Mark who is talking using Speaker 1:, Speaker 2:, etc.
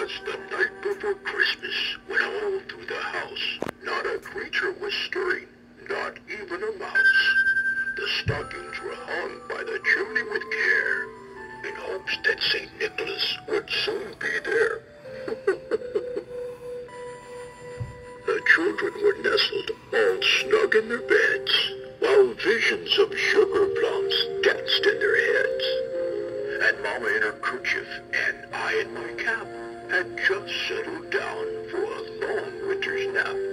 Speaker 1: was the night before Christmas when all through the house not a creature was stirring, not even a mouse. The stockings were hung by the chimney with care, in hopes that St. Nicholas would soon be there. The children were nestled all snug in their beds, while visions of sugar plums danced in their heads. And Mama in her kerchief and I in my cap had just settled down for a long winter's nap.